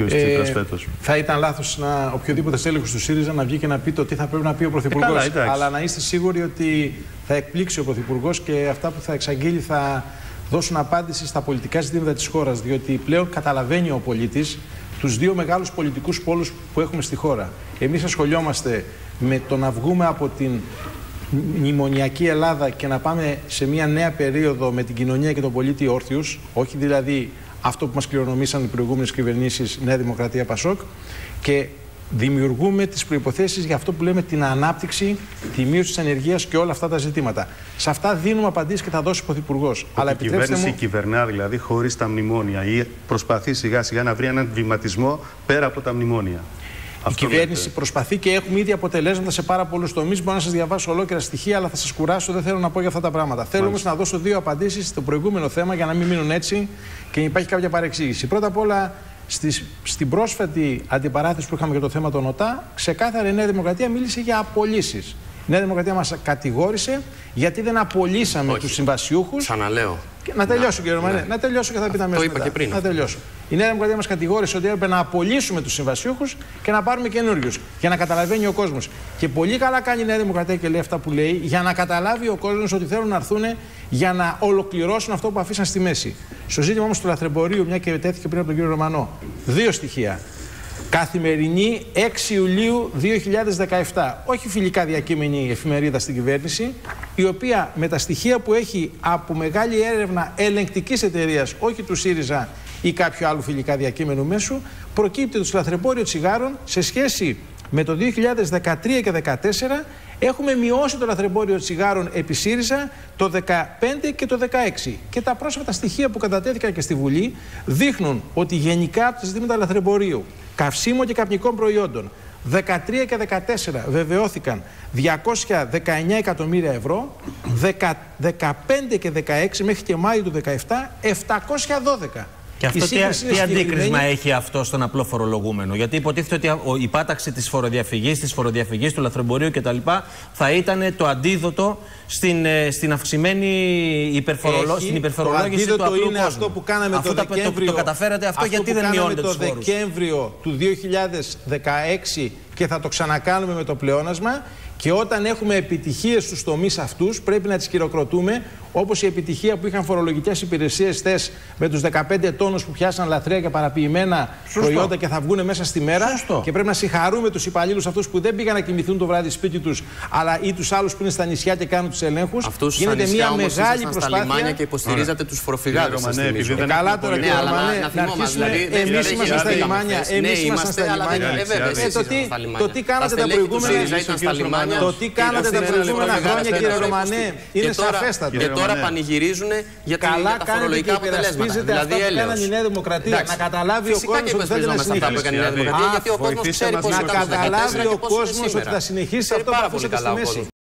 κ. Τσίπρας φέτος. Θα ήταν λάθος οποιοδήποτε στέλεχος του ΣΥΡΙΖΑ να βγει και να πει το τι θα πρέπει να πει ο Πρωθυπουργός. Αλλά να είστε σίγουροι ότι θα εκπλήξει ο Πρωθυπουργός και αυτά που θα εξαγγείλει θα δώσουν απάντηση στα πολιτικά ζητήματα της χώρας. Διότι πλέον καταλαβαίνει ο πολίτης τους δύο μεγάλους πολιτικούς πόλους που έχουμε στη χώρα. Εμείς ασχολιόμαστε με το να βγούμε από την μνημονιακή Ελλάδα και να πάμε σε μια νέα περίοδο με την κοινωνία και τον πολίτη όρθιους, όχι δηλαδή αυτό που μας κληρονομήσαν οι προηγούμενες κυβερνήσεις Νέα Δημοκρατία Πασόκ, και δημιουργούμε τις προϋποθέσεις για αυτό που λέμε την ανάπτυξη, τη μείωση της ανεργίας και όλα αυτά τα ζητήματα. Σε αυτά δίνουμε απαντήσεις και θα δώσει ο Πρωθυπουργός. Αλλά η κυβέρνηση κυβερνά δηλαδή χωρίς τα μνημόνια ή προσπαθεί σιγά σιγά να βρει έναν βηματισμό πέρα από τα μνημόνια. Η κυβέρνηση προσπαθεί και έχουμε ήδη αποτελέσματα σε πάρα πολλούς τομείς. Μπορώ να σας διαβάσω ολόκληρα στοιχεία, αλλά θα σας κουράσω, δεν θέλω να πω για αυτά τα πράγματα. Θέλω όμως να δώσω δύο απαντήσεις στο προηγούμενο θέμα για να μην μείνουν έτσι και να υπάρχει κάποια παρεξήγηση. Πρώτα απ' όλα, στην πρόσφατη αντιπαράθεση που είχαμε για το θέμα των ΟΤΑ, ξεκάθαρα η Νέα Δημοκρατία μίλησε για απολύσεις. Η Νέα Δημοκρατία μας κατηγόρησε γιατί δεν απολύσαμε τους συμβασιούχους. Ξαναλέω. Να τελειώσω, κύριε Ρωμανέ. Να τελειώσω και θα πείτε αμέσως μετά. Να τελειώσω. Η Νέα Δημοκρατία μας κατηγόρησε ότι έπρεπε να απολύσουμε τους συμβασιούχους και να πάρουμε καινούριους. Για να καταλαβαίνει ο κόσμος. Και πολύ καλά κάνει η Νέα Δημοκρατία και λέει αυτά που λέει, για να καταλάβει ο κόσμος ότι θέλουν να έρθουν για να ολοκληρώσουν αυτό που αφήσαν στη μέση. Στο ζήτημα όμως του λαθρεμπορίου, μια και τέθηκε πριν από τον κύριο Ρωμανό, δύο στοιχεία. Καθημερινή 6 Ιουλίου 2017. Όχι φιλικά διακείμενη εφημερίδα στην κυβέρνηση, η οποία με τα στοιχεία που έχει από μεγάλη έρευνα ελεγκτικής εταιρείας, όχι του ΣΥΡΙΖΑ ή κάποιου άλλου φιλικά διακείμενου μέσου, προκύπτει ότι στο λαθρεμπόριο τσιγάρων σε σχέση με το 2013 και 2014 έχουμε μειώσει το λαθρεμπόριο τσιγάρων επί ΣΥΡΙΖΑ το 2015 και το 2016. Και τα πρόσφατα στοιχεία που κατατέθηκαν και στη Βουλή δείχνουν ότι γενικά από τα ζητήματα λαθρεμπορίου, καυσίμων και καπνικών προϊόντων, 13 και 14 βεβαιώθηκαν 219 εκατομμύρια ευρώ, 15 και 16 μέχρι και Μάιο του 2017 712. Και αυτό τι αντίκρισμα έχει αυτό στον απλό φορολογούμενο? Γιατί υποτίθεται ότι η πάταξη της φοροδιαφυγής, του λαθρεμπορίου κτλ. Θα ήταν το αντίδοτο στην αυξημένη υπερφορολόγηση του απλού είναι κόσμου. αυτό που κάναμε το Δεκέμβριο. Το καταφέρατε αυτό, γιατί δεν μειώνετε τους φόρους? Το Δεκέμβριο του 2016 και θα το ξανακάνουμε με το πλεόνασμα. Και όταν έχουμε επιτυχίες στους τομείς αυτούς, πρέπει να τις χειροκροτούμε, όπως η επιτυχία που είχαν φορολογικές υπηρεσίες χθες με τους 15 τόνους που πιάσαν λαθρέα και παραποιημένα προϊόντα και θα βγουν μέσα στη μέρα. Και πρέπει να συγχαρούμε τους υπαλλήλους αυτούς που δεν πήγαν να κοιμηθούν το βράδυ σπίτι τους, αλλά ή τους άλλους που είναι στα νησιά και κάνουν τους ελέγχους. Γίνεται μια μεγάλη προσπάθεια. Στα λιμάνια και υποστηρίζατε τους φοροφυγάδες. Καλά τώρα, κύριε Ρωμανέ, να αρχίσουμε. Εμείς ήμασταν στα λιμάνια. Εμείς ήμασταν στα λιμάνια. Το τι κάνατε τα προηγούμενα. Το τι κάνατε τα προηγούμενα χρόνια, κύριε Ρωμανέ, είναι σαφέστατο. Και τώρα πανηγυρίζουν για τα φορολογικά αποτελέσματα. Δηλαδή, αυτά που έκανε η Νέα Δημοκρατία. Να καταλάβει ο κόσμος ότι θέλει να συνεχίσει. Γιατί ο κόσμος ξέρει πώς να καταλάβει ο κόσμος ότι θα συνεχίσει αυτό που αφήσατε στη μέση.